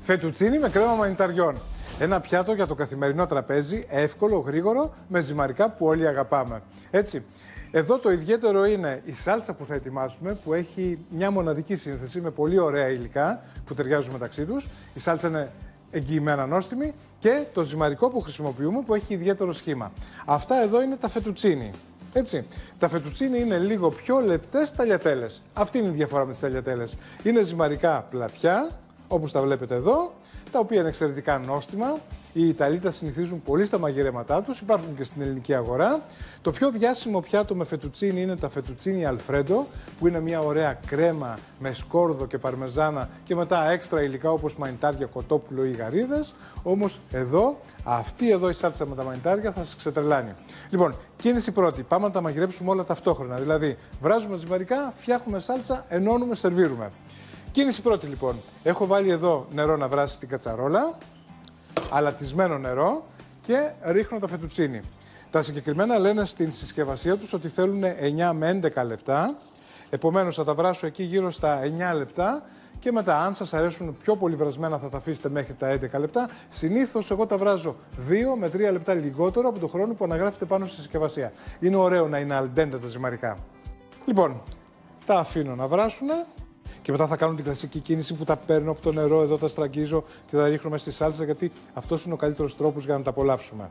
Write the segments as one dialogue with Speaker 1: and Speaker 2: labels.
Speaker 1: Φετουτσίνι με κρέμα μανιταριών. Ένα πιάτο για το καθημερινό τραπέζι, εύκολο, γρήγορο, με ζυμαρικά που όλοι αγαπάμε. Έτσι. Εδώ το ιδιαίτερο είναι η σάλτσα που θα ετοιμάσουμε, που έχει μια μοναδική σύνθεση με πολύ ωραία υλικά που ταιριάζουν μεταξύ τους. Η σάλτσα είναι εγγυημένα νόστιμη και το ζυμαρικό που χρησιμοποιούμε που έχει ιδιαίτερο σχήμα. Αυτά εδώ είναι τα φετουτσίνι. Έτσι. Τα φετουτσίνι είναι λίγο πιο λεπτές ταλιατέλες. Αυτή είναι η διαφορά με τις ταλιατέλες. Είναι ζυμαρικά πλατιά, όπως τα βλέπετε εδώ, τα οποία είναι εξαιρετικά νόστιμα. Οι Ιταλοί τα συνηθίζουν πολύ στα μαγειρέματά τους, υπάρχουν και στην ελληνική αγορά. Το πιο διάσημο πιάτο με φετουτσίνι είναι τα φετουτσίνι αλφρέντο, που είναι μια ωραία κρέμα με σκόρδο και παρμεζάνα και μετά έξτρα υλικά όπως μανιτάρια, κοτόπουλο ή γαρίδες. Όμως εδώ, αυτή εδώ η σάλτσα με τα μανιτάρια θα σας ξετρελάνει. Λοιπόν, κίνηση πρώτη. Πάμε να τα μαγειρέψουμε όλα ταυτόχρονα. Δηλαδή, βράζουμε ζυμαρικά, φτιάχνουμε σάλτσα, ενώνουμε, σερβίρουμε. Κίνηση πρώτη λοιπόν. Έχω βάλει εδώ νερό να βράσει στην κατσαρόλα, αλατισμένο νερό και ρίχνω τα φετουτσίνι. Τα συγκεκριμένα λένε στην συσκευασία τους ότι θέλουν 9 με 11 λεπτά. Επομένως θα τα βράσω εκεί γύρω στα 9 λεπτά και μετά αν σας αρέσουν πιο πολύ βρασμένα θα τα αφήσετε μέχρι τα 11 λεπτά. Συνήθως εγώ τα βράζω 2 με 3 λεπτά λιγότερο από τον χρόνο που αναγράφεται πάνω στη συσκευασία. Είναι ωραίο να είναι al dente τα ζυμαρικά. Λοιπόν, τα αφήνω να βράσουν. Και μετά θα κάνω την κλασική κίνηση που τα παίρνω από το νερό, εδώ τα στραγγίζω και τα ρίχνω μέσα στη σάλτσα, γιατί αυτός είναι ο καλύτερος τρόπος για να τα απολαύσουμε.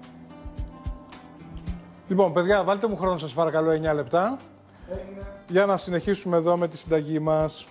Speaker 1: Λοιπόν, παιδιά, βάλτε μου χρόνο σας παρακαλώ 9 λεπτά. Για να συνεχίσουμε εδώ με τη συνταγή μας.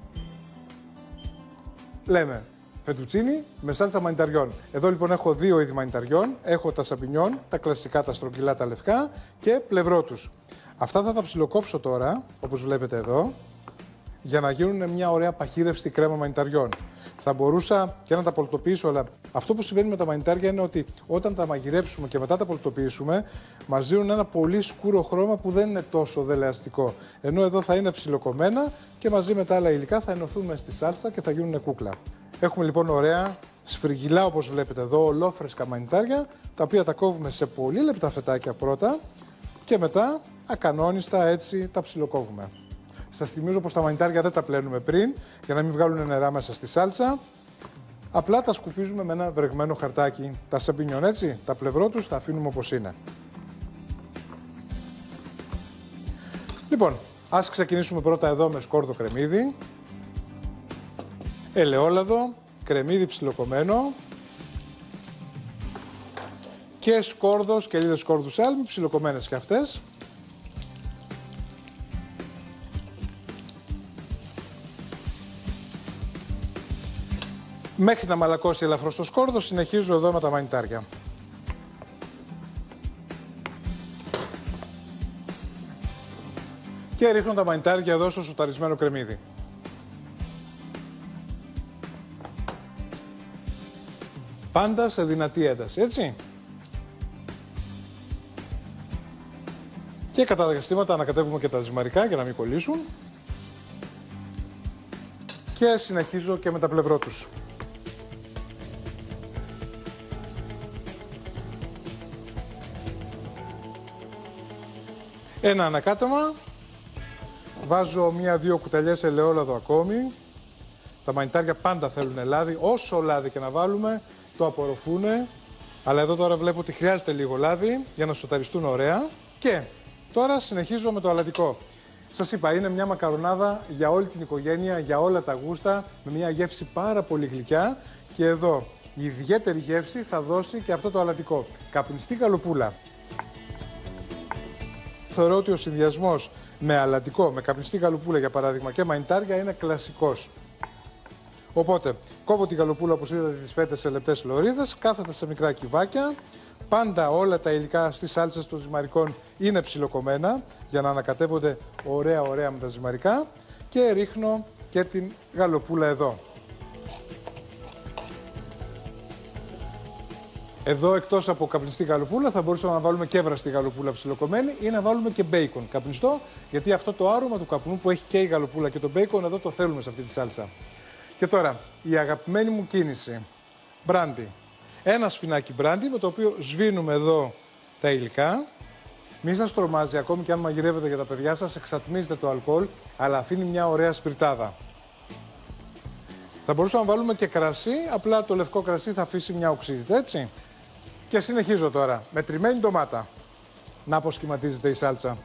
Speaker 1: Λέμε φετουτσίνι με σάλτσα μανιταριών. Εδώ λοιπόν έχω δύο είδη μανιταριών. Έχω τα σαμπινιόν, τα κλασικά, τα στρογγυλά, τα λευκά και πλευρό τους. Αυτά θα τα ψιλοκόψω τώρα, όπως βλέπετε εδώ, για να γίνουν μια ωραία παχύρευστη κρέμα μανιταριών. Θα μπορούσα και να τα πολτοποιήσω, αλλά αυτό που συμβαίνει με τα μανιτάρια είναι ότι όταν τα μαγειρέψουμε και μετά τα πολτοποιήσουμε, μας δίνουν ένα πολύ σκούρο χρώμα που δεν είναι τόσο δελεαστικό. Ενώ εδώ θα είναι ψιλοκομμένα και μαζί με τα άλλα υλικά θα ενωθούν στη σάλτσα και θα γίνουν κούκλα. Έχουμε λοιπόν ωραία σφριγγυλά, όπως βλέπετε εδώ, ολόφρεσκα μανιτάρια, τα οποία τα κόβουμε σε πολύ λεπτά φετάκια πρώτα και μετά ακανόνιστα έτσι τα ψιλοκόβουμε. Σας θυμίζω πως τα μανιτάρια δεν τα πλένουμε πριν, για να μην βγάλουν νερά μέσα στη σάλτσα. Απλά τα σκουπίζουμε με ένα βρεγμένο χαρτάκι. Τα σαμπινιόν έτσι, τα πλευρό τους τα αφήνουμε όπως είναι. Λοιπόν, ας ξεκινήσουμε πρώτα εδώ με σκόρδο κρεμμύδι, ελαιόλαδο, κρεμμύδι ψιλοκομμένο και σκόρδο, σκελίδες σκόρδου σάλμη, ψιλοκομμένες και αυτές. Μέχρι να μαλακώσει ελαφρώς το σκόρδο, συνεχίζω εδώ με τα μανιτάρια. Και ρίχνω τα μανιτάρια εδώ στο σοταρισμένο κρεμμύδι. Πάντα σε δυνατή ένταση, έτσι. Και κατά διαστήματα ανακατεύουμε και τα ζυμαρικά για να μην κολλήσουν. Και συνεχίζω και με τα πλευρό τους. Ένα ανακάτεμα, βάζω 1-2 κουταλιές ελαιόλαδο ακόμη. Τα μανιτάρια πάντα θέλουν λάδι, όσο λάδι και να βάλουμε το απορροφούνε. Αλλά εδώ τώρα βλέπω ότι χρειάζεται λίγο λάδι για να σοταριστούν ωραία. Και τώρα συνεχίζω με το αλατικό. Σας είπα, είναι μια μακαρονάδα για όλη την οικογένεια, για όλα τα γούστα, με μια γεύση πάρα πολύ γλυκιά. Και εδώ η ιδιαίτερη γεύση θα δώσει και αυτό το αλατικό. Καπνιστή γαλοπούλα. Θεωρώ ότι ο συνδυασμός με αλατικό, με καπνιστή γαλοπούλα για παράδειγμα και μανιτάρια είναι κλασικός. Οπότε, κόβω τη γαλοπούλα όπως είδατε τις φέτες σε λεπτές λωρίδες, κάθεται σε μικρά κυβάκια. Πάντα όλα τα υλικά στις σάλτσες των ζυμαρικών είναι ψιλοκομμένα για να ανακατεύονται ωραία με τα ζυμαρικά και ρίχνω και την γαλοπούλα εδώ. Εδώ εκτός από καπνιστή γαλοπούλα θα μπορούσαμε να βάλουμε και βραστή γαλοπούλα ψιλοκομμένη ή να βάλουμε και μπέικον καπνιστό, γιατί αυτό το άρωμα του καπνού που έχει και η γαλοπούλα και το μπέικον εδώ το θέλουμε σε αυτή τη σάλτσα. Και τώρα η αγαπημένη μου κίνηση, μπράντι. Ένα σφινάκι μπράντι με το οποίο σβήνουμε εδώ τα υλικά. Μη σας τρομάζει, ακόμη και αν μαγειρεύετε για τα παιδιά σας, εξατμίζετε το αλκοόλ, αλλά αφήνει μια ωραία σπιρτάδα. Θα μπορούσαμε να βάλουμε και κρασί, απλά το λευκό κρασί θα αφήσει μια οξύτητα, έτσι. Και συνεχίζω τώρα με τριμμένη ντομάτα. Να πως σχηματίζεται η σάλτσα.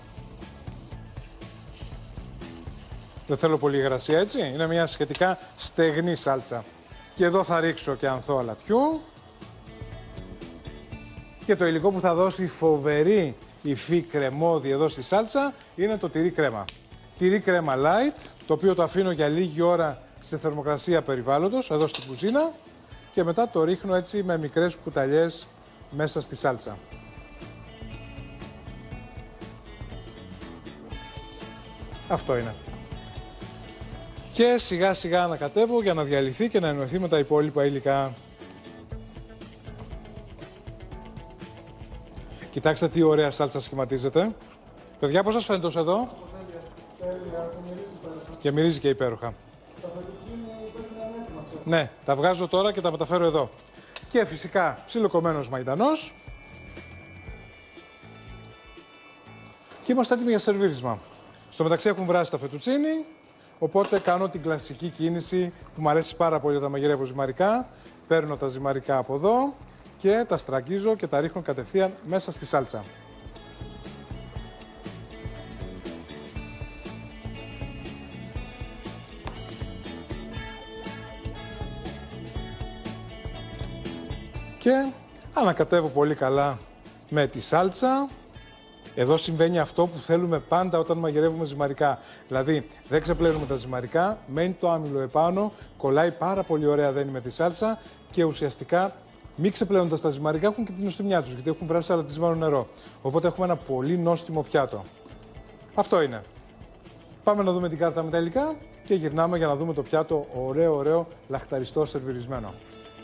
Speaker 1: Δεν θέλω πολύ υγρασία, έτσι. Είναι μια σχετικά στεγνή σάλτσα. Και εδώ θα ρίξω και ανθό αλατιού. Και το υλικό που θα δώσει φοβερή υφή κρεμώδη εδώ στη σάλτσα είναι το τυρί κρέμα. Τυρί κρέμα light, το οποίο το αφήνω για λίγη ώρα σε θερμοκρασία περιβάλλοντος, εδώ στην κουζίνα. Και μετά το ρίχνω έτσι με μικρές κουταλιές μέσα στη σάλτσα. Αυτό είναι. Και σιγά σιγά ανακατεύω για να διαλυθεί και να ενωθεί με τα υπόλοιπα υλικά. Κοιτάξτε τι ωραία σάλτσα σχηματίζεται. Παιδιά, πώς σας φαίνεται ως εδώ? Και μυρίζει και υπέροχα. Ναι, τα βγάζω τώρα και τα μεταφέρω εδώ. Και φυσικά ψιλοκομμένος μαϊντανός. Και είμαστε έτοιμοι για σερβίρισμα. Στο μεταξύ έχουν βράσει τα φετουτσίνι, οπότε κάνω την κλασική κίνηση που μου αρέσει πάρα πολύ όταν μαγειρεύω ζυμαρικά. Παίρνω τα ζυμαρικά από εδώ και τα στραγγίζω και τα ρίχνω κατευθείαν μέσα στη σάλτσα. Και ανακατεύω πολύ καλά με τη σάλτσα. Εδώ συμβαίνει αυτό που θέλουμε πάντα όταν μαγειρεύουμε ζυμαρικά. Δηλαδή, δεν ξεπλένουμε τα ζυμαρικά, μένει το άμυλο επάνω, κολλάει πάρα πολύ ωραία δένει με τη σάλτσα και ουσιαστικά μη ξεπλένοντας τα ζυμαρικά έχουν και την νοστιμιά τους, γιατί έχουν βράσει σαλατισμένο νερό. Οπότε έχουμε ένα πολύ νόστιμο πιάτο. Αυτό είναι. Πάμε να δούμε την κάρτα με τα υλικά και γυρνάμε για να δούμε το πιάτο ωραίο λαχταριστό σερβιρισμένο.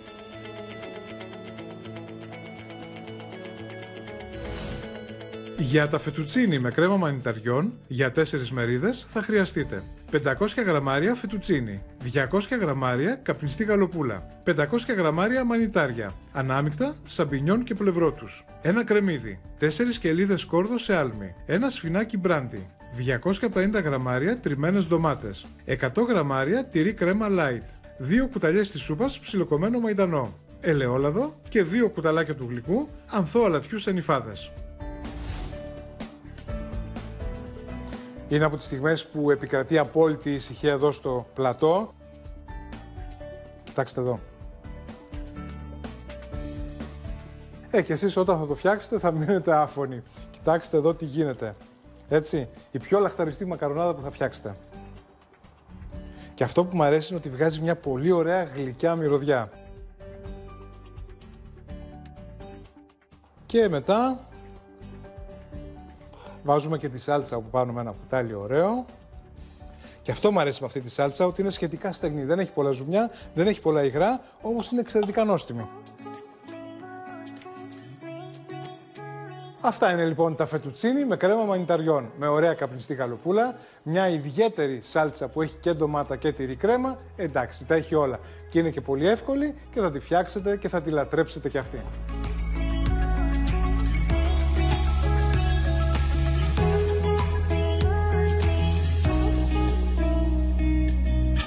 Speaker 1: Για τα φετουτσίνι με κρέμα μανιταριών για 4 μερίδες θα χρειαστείτε 500 γραμμάρια φετουτσίνι, 200 γραμμάρια καπνιστή γαλοπούλα, 500 γραμμάρια μανιτάρια, ανάμεικτα, σαμπινιόν και πλευρό τους, ένα κρεμμύδι, 4 κελίδες σκόρδο σε άλμη, ένα σφινάκι μπράντι, 250 γραμμάρια τριμμένες ντομάτες, 100 γραμμάρια τυρί κρέμα light, 2 κουταλιές της σούπας ψιλοκομμένο μαϊντανό, ελαιόλαδο και 2 κουταλάκια του γλυκού ανθό αλατιού σε νυφάδες. Είναι από τις στιγμές που επικρατεί απόλυτη ησυχία εδώ στο πλατό. Κοιτάξτε εδώ. Και εσείς όταν θα το φτιάξετε θα μείνετε άφωνοι. Κοιτάξτε εδώ τι γίνεται. Έτσι, η πιο λαχταριστή μακαρονάδα που θα φτιάξετε. Και αυτό που μου αρέσει είναι ότι βγάζει μια πολύ ωραία γλυκιά μυρωδιά. Και μετά βάζουμε και τη σάλτσα από πάνω με ένα κουτάλι ωραίο. Και αυτό μου αρέσει με αυτή τη σάλτσα, ότι είναι σχετικά στεγνή. Δεν έχει πολλά ζουμιά, δεν έχει πολλά υγρά, όμως είναι εξαιρετικά νόστιμη. Αυτά είναι λοιπόν τα φετουτσίνι με κρέμα μανιταριών, με ωραία καπνιστή γαλοπούλα, μια ιδιαίτερη σάλτσα που έχει και ντομάτα και τυρί κρέμα. Εντάξει, τα έχει όλα. Και είναι και πολύ εύκολη και θα τη φτιάξετε και θα τη λατρέψετε κι αυτή.